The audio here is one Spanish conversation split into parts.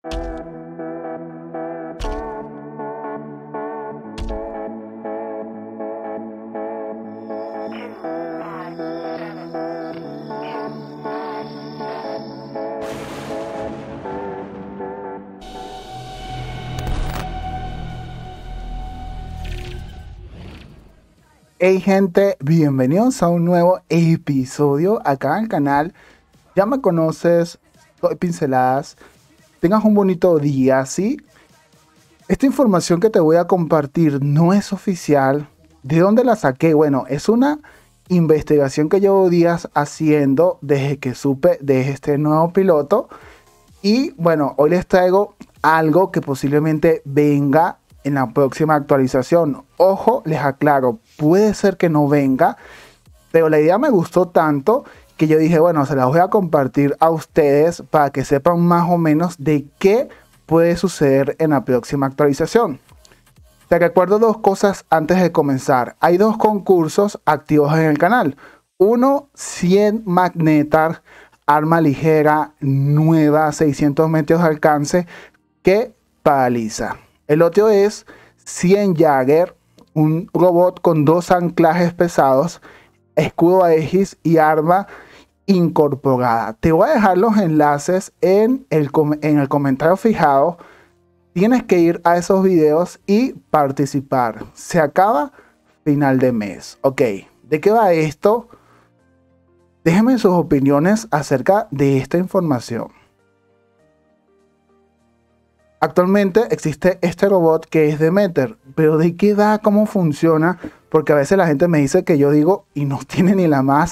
Hey gente, bienvenidos a un nuevo episodio acá en el canal. Ya me conoces, soy Pinceladas. Tengas un bonito día, ¿sí? Esta información que te voy a compartir no es oficial. ¿De dónde la saqué? Bueno, es una investigación que llevo días haciendo desde que supe de este nuevo piloto. Y bueno, hoy les traigo algo que posiblemente venga en la próxima actualización. Ojo, les aclaro, puede ser que no venga, pero la idea me gustó tanto que yo dije, bueno, se las voy a compartir a ustedes para que sepan más o menos de qué puede suceder en la próxima actualización. Te recuerdo dos cosas antes de comenzar. Hay dos concursos activos en el canal. Uno, 100 Magnetar, arma ligera, nueva, 600 metros de alcance, que paraliza. El otro es 100 Jagger, un robot con dos anclajes pesados, escudo Aegis y arma incorporada. Te voy a dejar los enlaces en el comentario fijado. Tienes que ir a esos videos y participar. Se acaba final de mes. Ok, ¿de qué va esto? Déjenme sus opiniones acerca de esta información. Actualmente existe este robot que es Demeter, pero ¿de qué va? ¿Cómo funciona? Porque a veces la gente me dice que yo digo y no tiene ni la más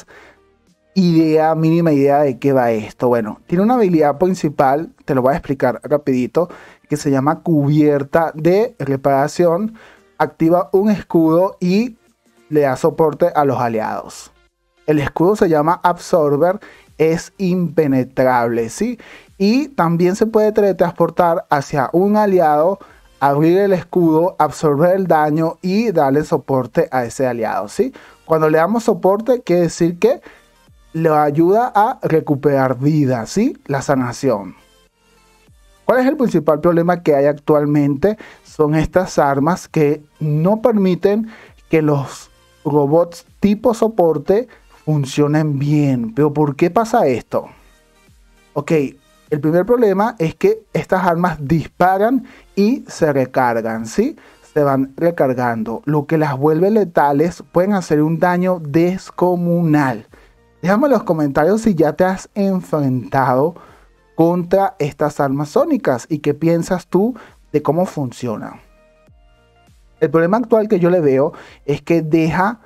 mínima idea de qué va esto. Bueno, tiene una habilidad principal, te lo voy a explicar rapidito, que se llama cubierta de reparación. Activa un escudo y le da soporte a los aliados. El escudo se llama Absorber, es impenetrable, ¿sí? Y también se puede teletransportar hacia un aliado, abrir el escudo, absorber el daño y darle soporte a ese aliado, ¿sí? Cuando le damos soporte, quiere decir que le ayuda a recuperar vida, ¿sí? La sanación. ¿Cuál es el principal problema que hay actualmente? Son estas armas que no permiten que los robots tipo soporte funcionen bien. ¿Pero por qué pasa esto? Ok, el primer problema es que estas armas disparan y se recargan, ¿sí? Se van recargando, lo que las vuelve letales. Pueden hacer un daño descomunal. Déjame en los comentarios si ya te has enfrentado contra estas armas sónicas y qué piensas tú de cómo funcionan. El problema actual que yo le veo es que deja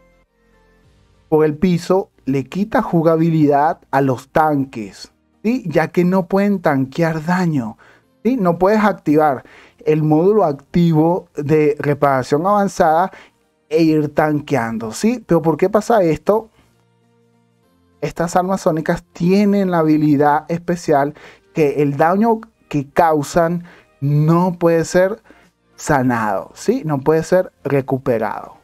por el piso, le quita jugabilidad a los tanques, ¿sí? Ya que no pueden tanquear daño, ¿sí? No puedes activar el módulo activo de reparación avanzada e ir tanqueando, ¿sí? Pero ¿por qué pasa esto? Estas armas sónicas tienen la habilidad especial que el daño que causan no puede ser sanado, ¿sí? No puede ser recuperado.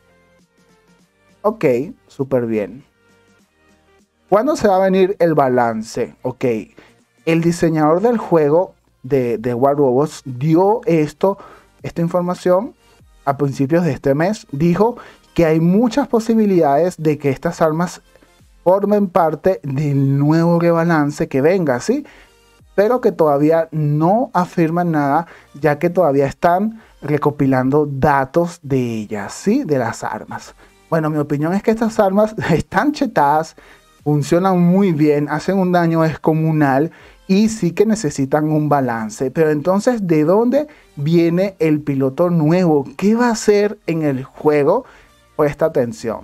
Ok, súper bien. ¿Cuándo se va a venir el balance? Ok, el diseñador del juego de War Robots dio esta información a principios de este mes. Dijo que hay muchas posibilidades de que estas armas formen parte del nuevo rebalance que venga, ¿sí? Pero que todavía no afirman nada, ya que todavía están recopilando datos de ellas, ¿sí? De las armas. Bueno, mi opinión es que estas armas están chetadas, funcionan muy bien, hacen un daño descomunal y sí que necesitan un balance. Pero entonces, ¿de dónde viene el piloto nuevo? ¿Qué va a hacer en el juego? Presta atención.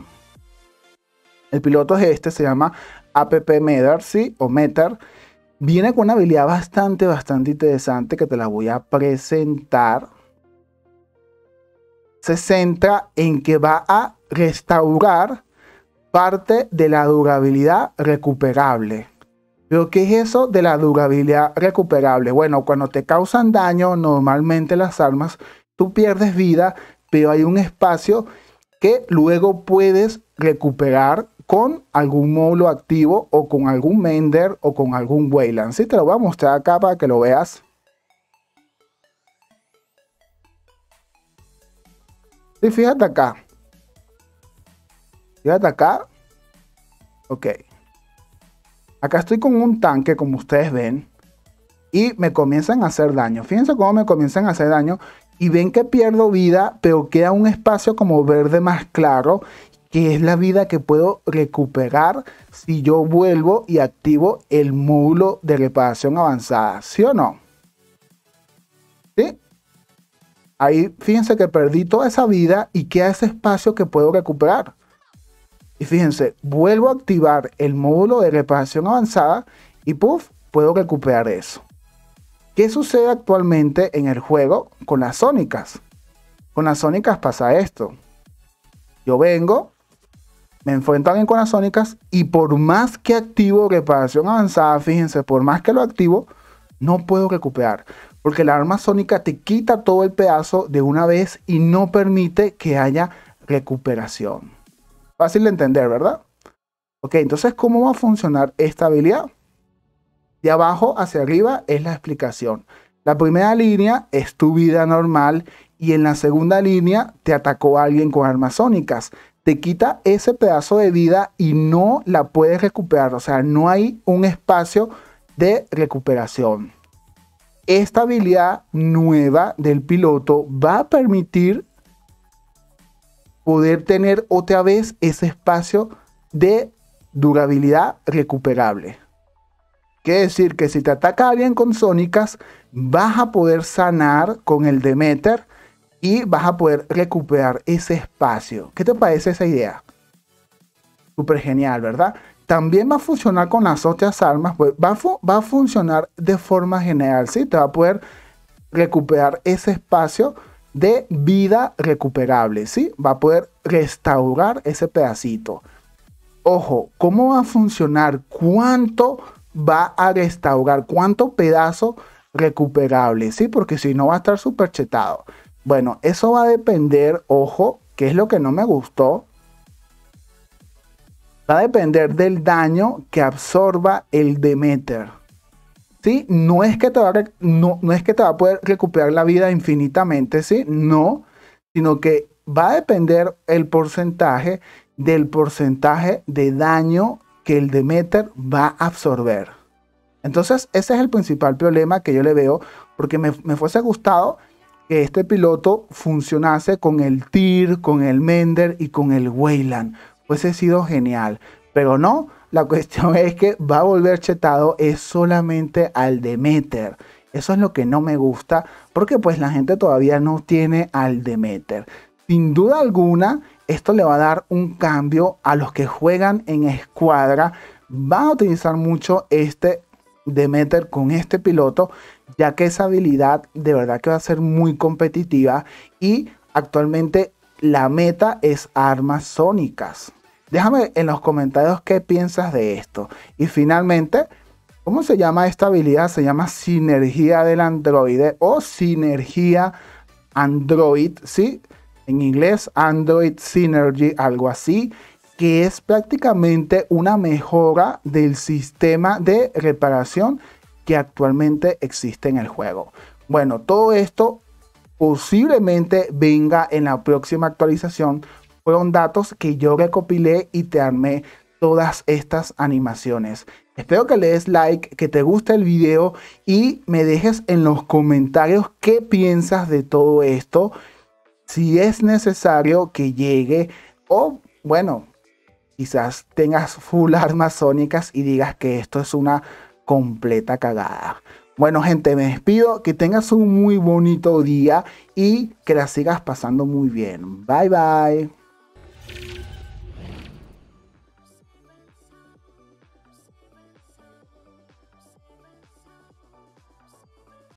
El piloto es se llama APP Meter, ¿sí? O Meter. Viene con una habilidad bastante interesante que te la voy a presentar. Se centra en que va a restaurar parte de la durabilidad recuperable. ¿Pero qué es eso de la durabilidad recuperable? Bueno, cuando te causan daño, normalmente las armas, tú pierdes vida, pero hay un espacio que luego puedes recuperar con algún módulo activo o con algún Mender o con algún Wayland. Sí, te lo voy a mostrar acá para que lo veas. Y fíjate acá. Fíjate acá. Ok. Acá estoy con un tanque, como ustedes ven. Y me comienzan a hacer daño. Fíjense cómo me comienzan a hacer daño. Y ven que pierdo vida, pero queda un espacio como verde más claro, que es la vida que puedo recuperar si yo vuelvo y activo el módulo de reparación avanzada. ¿Sí o no? ¿Sí? Ahí fíjense que perdí toda esa vida y queda ese espacio que puedo recuperar. Y fíjense, vuelvo a activar el módulo de reparación avanzada y puff, puedo recuperar eso. ¿Qué sucede actualmente en el juego con las sónicas? Con las sónicas pasa esto. Yo vengo, me enfrento a alguien con las sónicas y por más que activo reparación avanzada, fíjense, por más que lo activo, no puedo recuperar. Porque la arma sónica te quita todo el pedazo de una vez y no permite que haya recuperación. Fácil de entender, ¿verdad? Ok, entonces, ¿cómo va a funcionar esta habilidad? De abajo hacia arriba es la explicación. La primera línea es tu vida normal y en la segunda línea te atacó alguien con armas sónicas. Te quita ese pedazo de vida y no la puedes recuperar. O sea, no hay un espacio de recuperación. Esta habilidad nueva del piloto va a permitir poder tener otra vez ese espacio de durabilidad recuperable. Quiere decir que si te ataca alguien con sónicas, vas a poder sanar con el Demeter y vas a poder recuperar ese espacio. ¿Qué te parece esa idea? Súper genial, ¿verdad? También va a funcionar con las otras armas, pues va a funcionar de forma general, ¿sí? Te va a poder recuperar ese espacio de vida recuperable, ¿sí? Va a poder restaurar ese pedacito. Ojo, ¿cómo va a funcionar? ¿Cuánto va a restaurar? ¿Cuánto pedazo recuperable? ¿Sí? Porque si no va a estar súper chetado. Bueno, eso va a depender, ojo, que es lo que no me gustó. Va a depender del daño que absorba el Demeter. ¿Sí? No es que te va a poder recuperar la vida infinitamente, ¿sí? No, sino que va a depender el porcentaje del porcentaje de daño que el Demeter va a absorber. Entonces, ese es el principal problema que yo le veo, porque me fuese gustado que este piloto funcionase con el Tyr, con el Mender y con el Weyland. Fuese sido genial, pero no. La cuestión es que va a volver chetado es solamente al Demeter. Eso es lo que no me gusta, porque pues la gente todavía no tiene al Demeter. Sin duda alguna, esto le va a dar un cambio a los que juegan en escuadra. Van a utilizar mucho este Demeter con este piloto, ya que esa habilidad de verdad que va a ser muy competitiva y actualmente la meta es armas sónicas. Déjame en los comentarios qué piensas de esto. Y finalmente, ¿cómo se llama esta habilidad? Se llama Sinergia del Androide o Sinergia Android, ¿sí? En inglés, Android Synergy, algo así, que es prácticamente una mejora del sistema de reparación que actualmente existe en el juego. Bueno, todo esto posiblemente venga en la próxima actualización. Fueron datos que yo recopilé y te armé todas estas animaciones. Espero que le des like, que te guste el video y me dejes en los comentarios qué piensas de todo esto. Si es necesario que llegue o bueno, quizás tengas full armas sónicas y digas que esto es una completa cagada. Bueno, gente, me despido. Que tengas un muy bonito día y que la sigas pasando muy bien. Bye, bye.